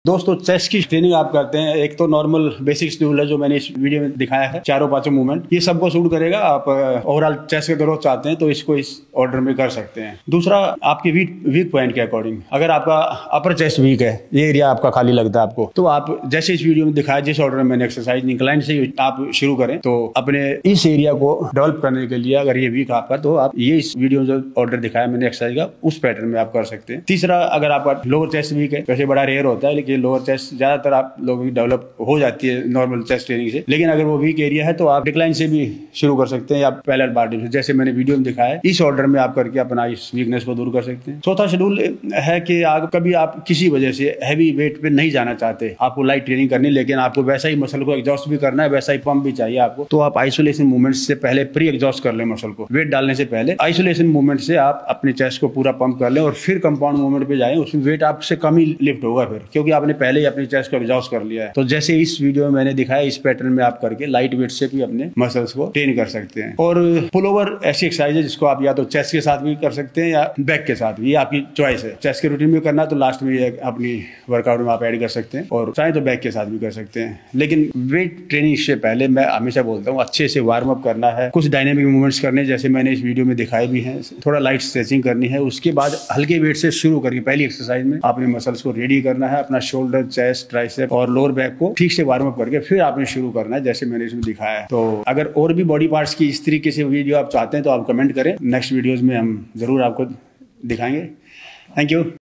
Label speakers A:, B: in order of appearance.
A: दोस्तों चेस्ट की ट्रेनिंग आप करते हैं, एक तो नॉर्मल बेसिक शेड्यूल है जो मैंने इस वीडियो में दिखाया है, चारों पांचों मूवमेंट, ये सबको सूट करेगा। आप ओवरऑल चेस्ट का ग्रोथ चाहते हैं तो इसको इस ऑर्डर में कर सकते हैं। दूसरा, आपके वीक पॉइंट के अकॉर्डिंग, अगर आपका अपर चेस्ट वीक है, ये एरिया आपका खाली लगता है आपको, तो आप जैसे इस वीडियो में दिखाया, जिस ऑर्डर में मैंने एक्सरसाइज इंक्लाइन से आप शुरू करें, तो अपने इस एरिया को डेवलप करने के लिए अगर ये वीक आपका, तो आप ये इस वीडियो में जो ऑर्डर दिखाया मैंने एक्सरसाइज का, उस पैटर्न में आप कर सकते हैं। तीसरा, अगर आपका लोअर चेस्ट वीक है, वैसे बड़ा रेयर होता है लेकिन लोअर चेस्ट ज्यादातर आप लोगों की डेवलप हो जाती है नॉर्मल चेस्ट ट्रेनिंग से, लेकिन अगर वो वीक एरिया है तो आप डिक्लाइन से भी शुरू कर सकते हैं या पैरेलल बार डिप से, जैसे मैंने वीडियो में दिखाया है। इस ऑर्डर में आप करके अपना इस वीकनेस को दूर कर सकते हैं। चौथा शेड्यूल है कि कभी आप किसी वजह से हैवी वेट पे नहीं जाना चाहते, आपको लाइट ट्रेनिंग करनी, लेकिन आपको वैसा ही मसल को एग्जॉस्ट भी करना है, वैसा ही पंप भी चाहिए आपको, तो आप आइसोलेशन मूवमेंट से पहले प्री एग्जॉस्ट कर लें मसल को। वेट डालने से पहले आइसोलेशन मूवमेंट से आप अपने चेस्ट को पूरा पंप कर लें और फिर कंपाउंड मूवमेंट पे जाएं। उसमें वेट आपसे कम ही लिफ्ट होगा फिर, क्योंकि आपने पहले ही अपने चेस्ट को एग्जॉस्ट कर लिया है। तो जैसे इस वीडियो में मैंने दिखाया, इस पैटर्न में आप करके लाइट वेट से भी अपने मसल्स को ट्रेन कर सकते हैं। और पुल ओवर ऐसी एक्सरसाइज है जिसको आप या तो चेस्ट के साथ भी कर सकते हैं या बैक के साथ भी, ये आपकी चॉइस है। चेस्ट के रूटीन में करना तो लास्ट में ये अपनी वर्कआउट में आप ऐड कर सकते हैं, और चाहे तो बैक के साथ भी कर सकते हैं। लेकिन वेट ट्रेनिंग से पहले मैं हमेशा बोलता हूँ अच्छे से वार्म अप करना है, कुछ डायनेमिक मूवमेंट्स करने जैसे मैंने इस वीडियो में दिखाए भी हैं, थोड़ा लाइट स्ट्रेचिंग करनी है। उसके बाद हल्के वेट से शुरू करके पहली एक्सरसाइज में आपने मसल्स को रेडी करना है, अपना शोल्डर, चेस्ट, ट्राइसेप और लोअर बैक को ठीक से वार्म अप करके फिर आपने शुरू करना है, जैसे मैंने इसमें दिखाया है। तो अगर और भी बॉडी पार्ट्स की इस तरीके से वीडियो आप चाहते हैं तो आप कमेंट करें, नेक्स्ट वीडियोस में हम जरूर आपको दिखाएंगे। Thank you.